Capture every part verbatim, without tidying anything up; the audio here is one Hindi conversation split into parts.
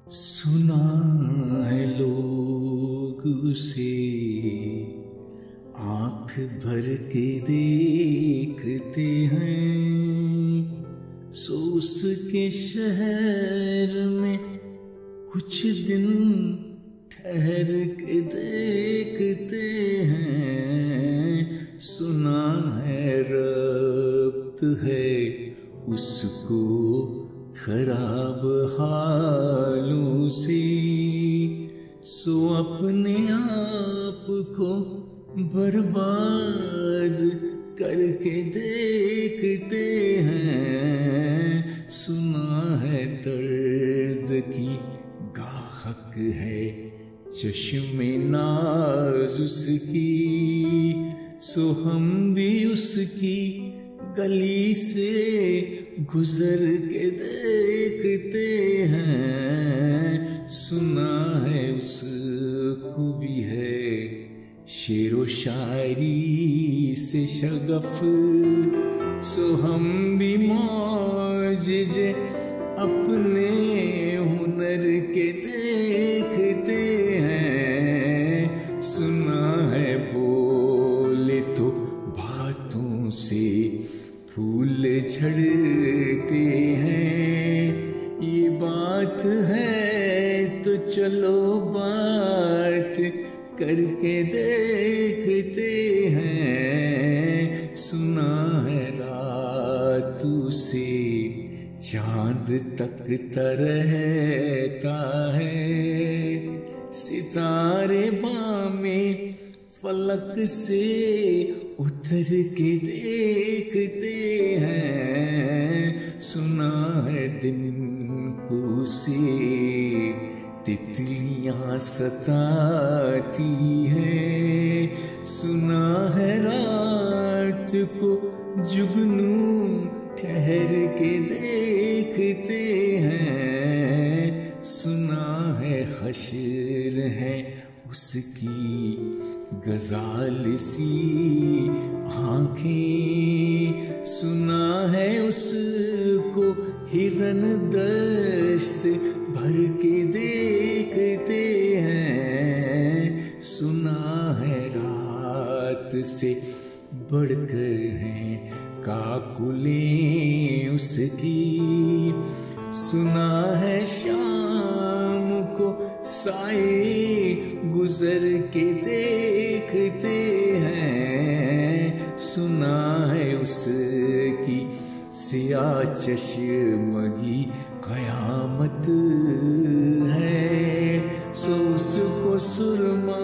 सुना है लोग उसे आंख भर के देखते हैं, सो उसके शहर में कुछ दिन ठहर के देखते हैं। सुना है रब्त है उसको खराब हालों से, सो अपने आप को बर्बाद करके देखते हैं। सुना है दर्द की गाहक है चश्मे नाज उसकी, सो हम भी उसकी गली से गुजर के देखते हैं। सुना है उसको भी है शेरो शायरी से शगफ, सो हम भी मौजिज़े अपने हुनर के देखते हैं। सुना है बोले तो बातों से फूल झड़ते हैं, ये बात है तो चलो बात करके देखते हैं। सुना है रात से चांद तकता रहता है, सितारे बामे फलक से उतर के देखते हैं। सुना है दिन को से तितलियां सताती हैं, सुना है रात को जुगनू ठहर के देखते हैं। सुना है हश्र है उसकी गजाल सी आंखें, सुना है उसको हिरन दश्त भर के देखते हैं। सुना है रात से बढ़कर हैं काकुलें उसकी, सुना है शाम को साए गुजर के देखते हैं। सुना है उसकी सिया चश्मगी कयामत है, सो उसको सुरमा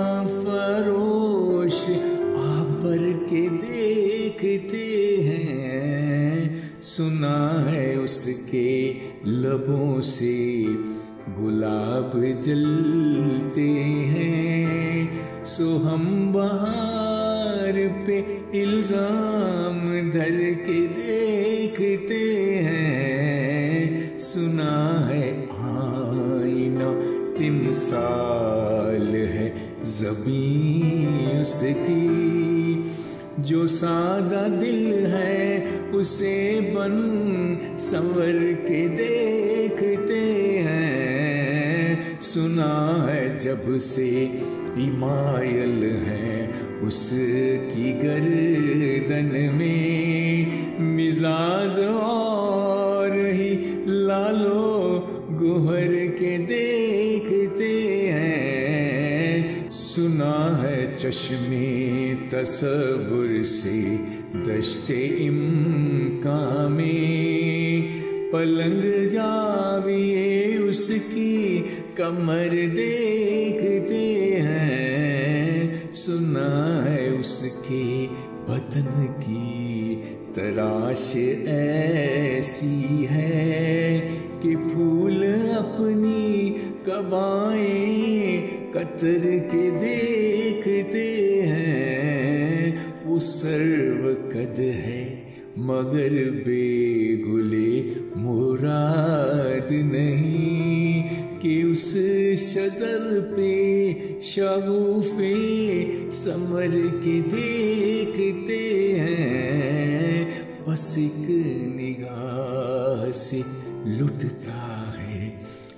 फरोश आबर के देखते हैं। सुना है उसके लबों से गुलाब जलते हैं, सो हम बहार पे इल्जाम धर के देखते हैं। सुना है आईना तिमसाल है ज़मीं उसकी, जो सादा दिल है उसे बन संवर के देखते हैं। सुना है जब से इमायल है उसकी गर्दन में, मिजाज और ही लालो गुहर के देखते हैं। सुना है चश्मे तसव्वुर से दश्ते इम्कां में पलंग जाविए उसकी कमर देखते हैं। सुना है उसके बदन की तराश ऐसी है कि फूल अपनी कबाएं कतर के देखते हैं। वो सर्वकद है मगर बेगुले मुराद नहीं, कि उस शजर पे शगुफे समर के देखते हैं। बस एक निगाह से लुटता है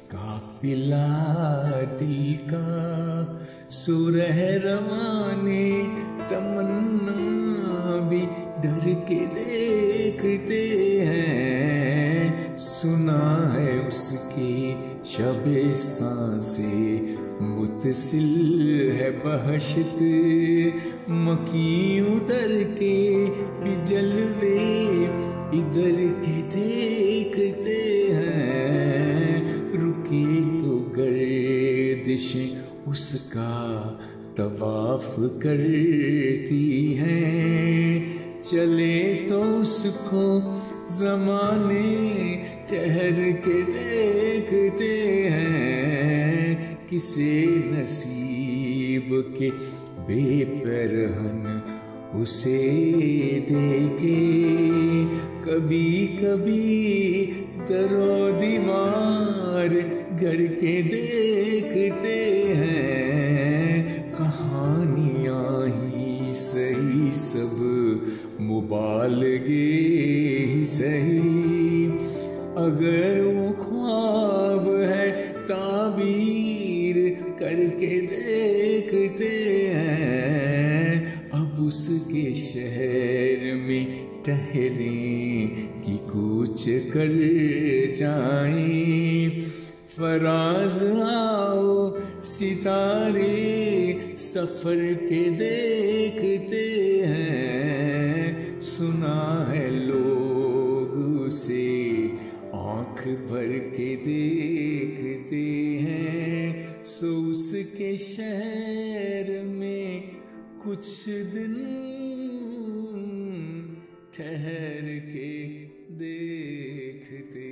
काफिला दिल का सुरह रवाने, तमन्ना भी डर के देखते हैं। सुना है उसकी शबेस्तां से मुतसिल है बहशत, मकी उधर के भी जलवे इधर के देखते हैं। रुके तो गर्दिशें उसका तवाफ करती हैं, चले तो उसको ज़माने ठहर के देखते हैं। किसे नसीब के बेपरहन उसे देखे, कभी कभी दरो दीवार घर के देखते हैं। कहानियाँ ही सही सब मुबालगे ही सही, अगर वो ख्वाब है ताबीर करके देखते हैं। अब उसके शहर में ठहरें कि कूच कर जाएं। फराज आओ सितारे सफर के देखते हैं। सुना है लोग उसे आँख भर के देखते हैं। सो उसके शहर में कुछ दिन ठहर के देखते